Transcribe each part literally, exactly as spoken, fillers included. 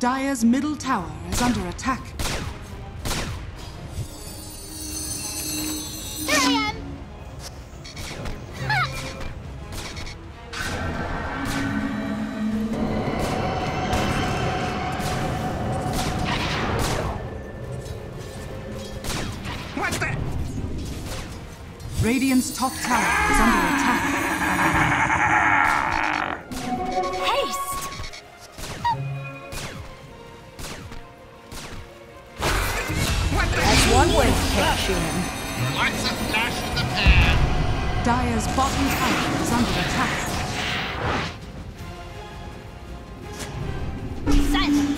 Dire's middle tower is under attack. Here I am! What's that? Radiant's top tower is under attack. Haste! That's one way to catch him. What's a flash in the pan? Dire's bottom tower is under attack. Silence!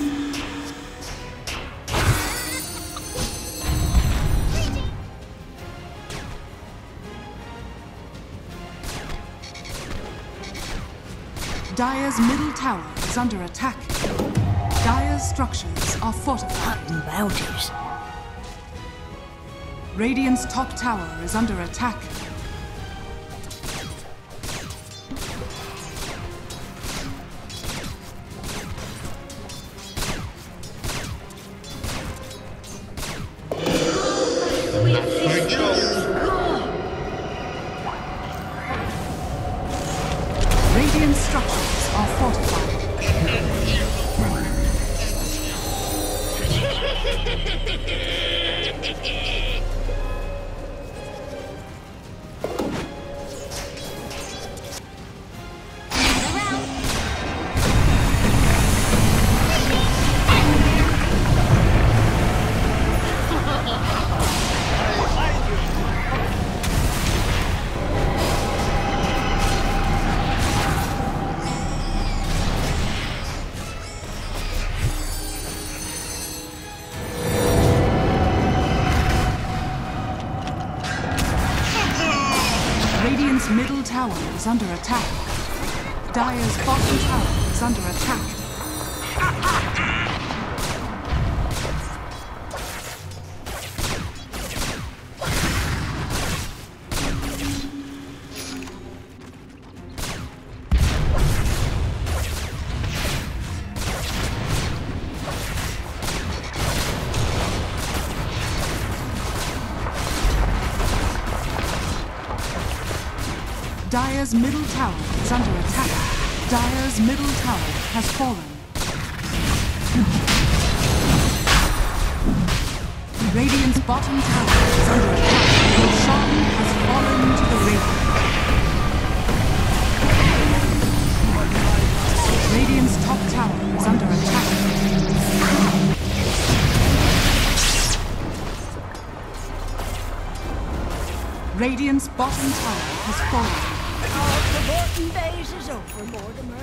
Dire's middle tower is under attack. Dire's structures are fortified. Hunting bounties. Radiant's top tower is under attack. Radiant structures are fortified. Radiant's middle tower is under attack. Dire's bottom tower is under attack. Dire's middle tower is under attack. Dire's middle tower has fallen. Radiant's bottom tower is under attack. Roshan has fallen to the Radiant. Radiant's top tower is under attack. Radiant's bottom tower has fallen. All the Morton days is over, Mortimer.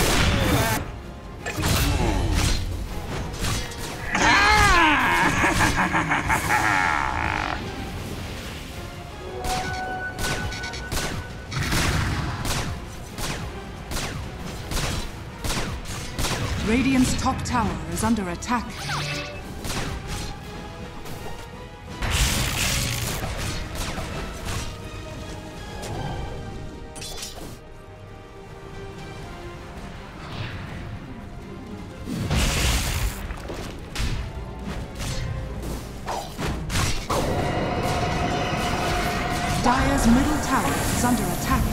Radiant's top tower is under attack. Dire's middle tower is under attack.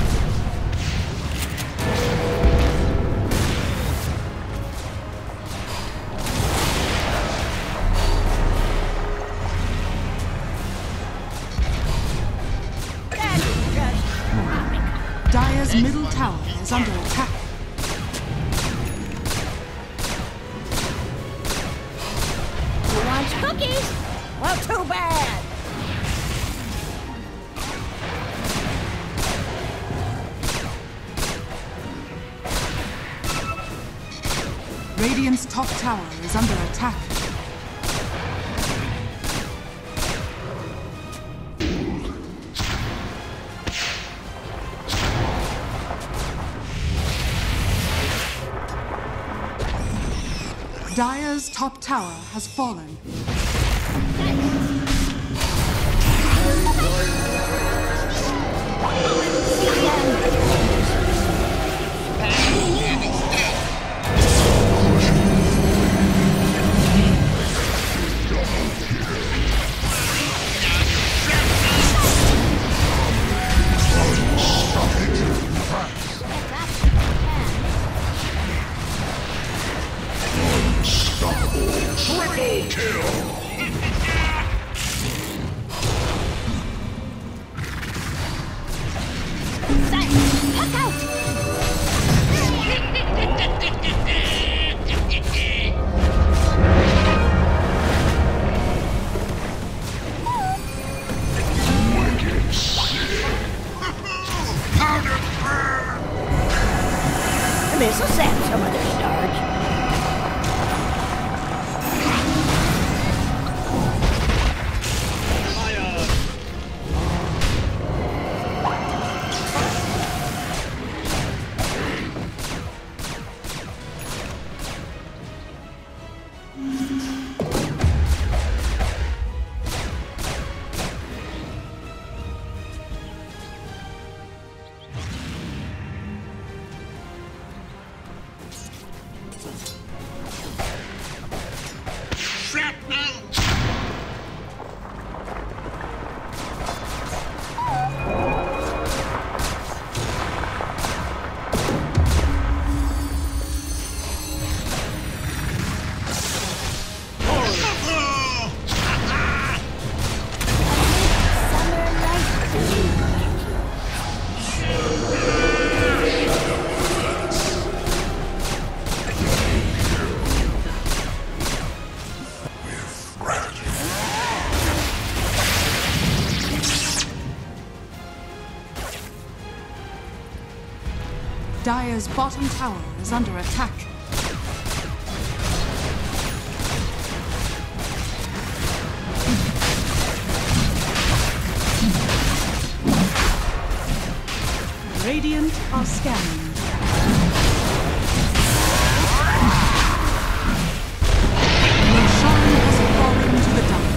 Dire's middle tower is under attack. Who wants cookies? Well, too bad. Radiant's top tower is under attack. Dire's top tower has fallen. This'll set some of the starch. Dire's bottom tower is under attack. Radiant are scanning. Roshan has fallen to the dark.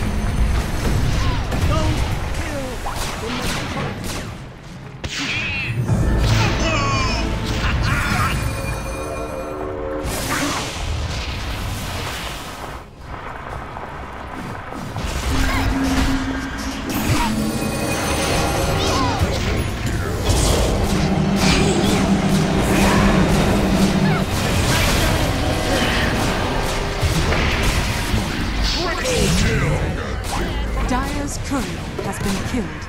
Dire's courier has been killed.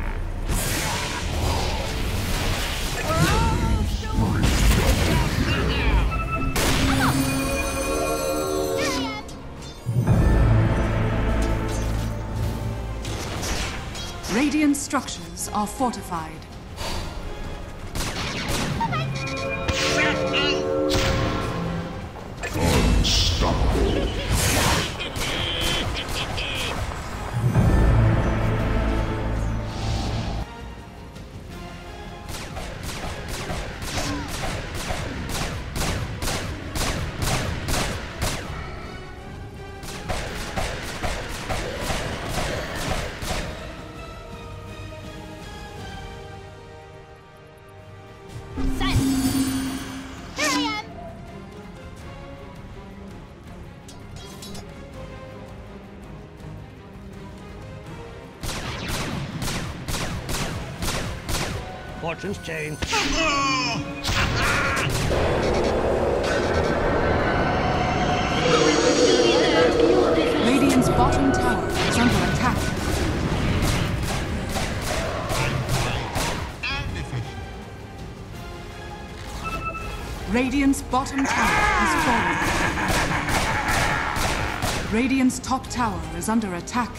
Radiant structures are fortified. Fortune's change. Radiant's bottom tower is under attack. Radiant's bottom tower has fallen. Radiant's top tower is under attack.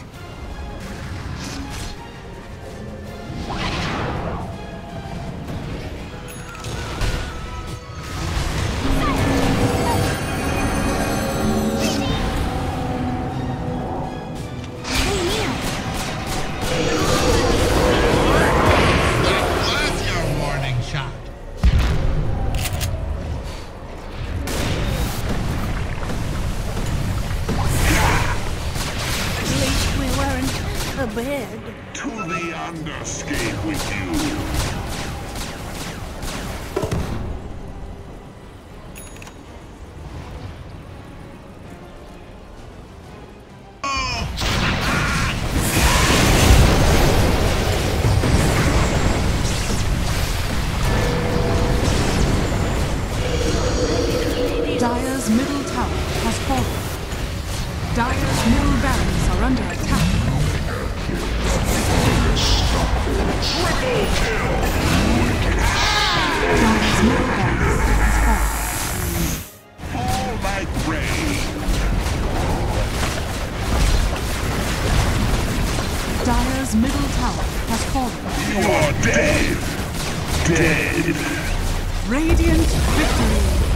Bed. To the underscape with you. Dire's middle tower has fallen. Dire's middle barracks are under attack. Triple kill! Radiant victory.